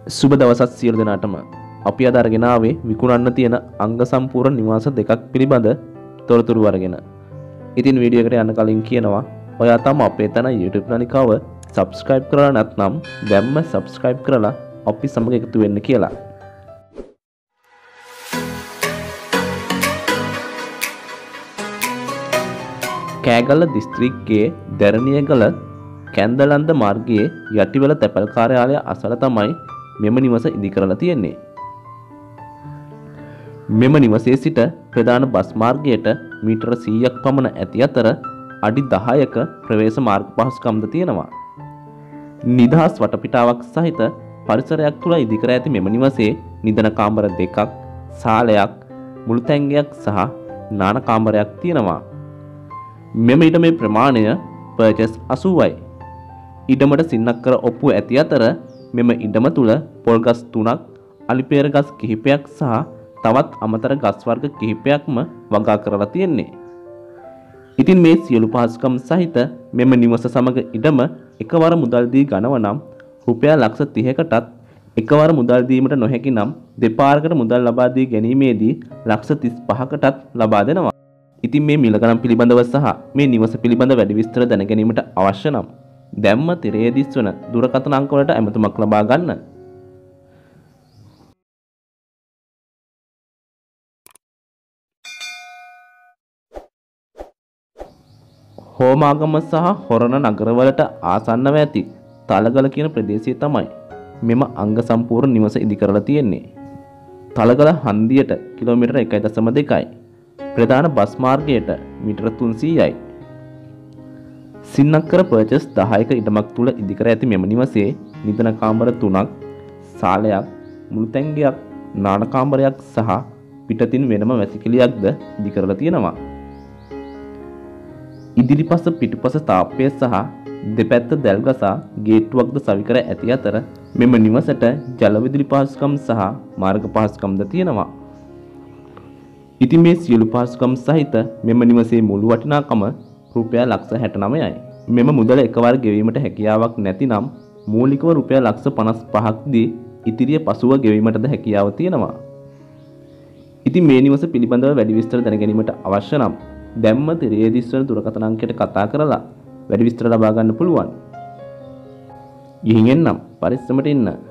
සුබ දවසක් සියලු දෙනාටම. අපි අද අරගෙන ආවේ විකුණන්න තියෙන අංග සම්පූර්ණ නිවාස දෙකක් පිළිබඳ තොරතුරු අරගෙන. ඉතින් වීඩියෝ එකට යන්න කලින් කියනවා ඔයා තම අපේ තන YouTube නාලිකාව subscribe කරලා නැත්නම් දැම්ම subscribe කරලා අපි සමග එකතු වෙන්න කියලා. කෑගල්ල දිස්ත්‍රික්කයේ දැරණියගල කැන්දලන්ද මාර්ගයේ යටිවල තැපැල් කාර්යාලය අසල තමයි මෙම නිවස ඉදි කරලා තියෙන්නේ. මෙම නිවසේ සිට ප්‍රධාන බස් මාර්ගයට මීටර 100ක් පමණ ඇති අතර අඩි 10ක ප්‍රවේශ මාර්ග පහසුකම්ද තියෙනවා. නිදහස් වටපිටාවක් සහිත පරිසරයක් තුළ ඉදි කර ඇති මෙම නිවසේ නිදන කාමර දෙකක්, සාලයක්, මුළු තැන්ගයක් සහ නාන කාමරයක් තියෙනවා. මෙම ඉඩමේ ප්‍රමාණය පර්චස් 80යි. ඉඩමට සින්නක්කර ඔප්පු ඇති අතර මෙම ඉඩම තුල පොල් ගස් 3ක්, අලිපේර ගස් කිහිපයක් සහ තවත් අමතර ගස් වර්ග කිහිපයක්ම වගා කරලා තියෙන්නේ. ඉතින් මේ සියලු පහසුකම් සහිත මෙම නිවස සමග ඉඩම එකවර මුදල් දී ගනව නම් රුපියල් ලක්ෂ 30කටත් එකවර මුදල් දීමට නොහැකි නම් දෙපාරකට මුදල් ලබා දී ගැනීමේදී ලක්ෂ 35කටත් ලබා දෙනවා. ඉතින් මේ මිල ගණන් පිළිබඳව සහ මේ නිවස පිළිබඳ වැඩි විස්තර දැන ගැනීමට අවශ්‍ය නම් දැම්ම තිරයේ දිස්වන දුරකථන අංක වලට ඇමතුමක් ලබා ගන්න. හෝමාගම සහ හොරණ නගරවලට ආසන්නව ඇති තලගල කියන ප්‍රදේශය තමයි මෙම අංග සම්පූර්ණ නිවස ඉදි කරලා තියෙන්නේ. තලගල හන්දියට කිලෝමීටර 1.2යි. ප්‍රධාන බස් මාර්ගයට මීටර 300යි. සින්නක්කර පර්චස් 10ක ඉඩමක් තුල ඉදිකර ඇති මෙම නිවසේ නිදන කාමර 3ක්, සාලයක්, මුළු තැන්ගයක්, නාන කාමරයක් සහ පිටතින් වෙනම වැසිකිළියක්ද ඉදි කරලා තියෙනවා. ඉදිරිපස පිටුපස තාප්පය සහ දෙපැත්ත දැල්ගසා ගේට්ටුවක්ද සවි කර ඇති අතර මෙම නිවසට ජල විදුලි පහසුකම් සහ මාර්ග පහසුකම්ද තියෙනවා. ඉතින් මේ සියලු පහසුකම් සහිත මෙම නිවසේ මුළු වටිනාකම රුපියල් ලක්ෂ 69යි. මෙම මුදල එකවර ගෙවීමට හැකියාවක් නැතිනම් මූලිකව රුපියල් ලක්ෂ 55ක් දී ඉතිරිය පසුව ගෙවීමටද හැකියාව තියෙනවා. ඉතින් මේ නිවස පිළිබඳව වැඩි විස්තර දැන ගැනීමට අවශ්‍ය නම් දැම්ම තිරයේ දිස්වන දුරකථන අංකයට කතා කරලා වැඩි විස්තර ලබා ගන්න පුළුවන්. ගිහින් එන්නම් පරිස්සමට ඉන්න.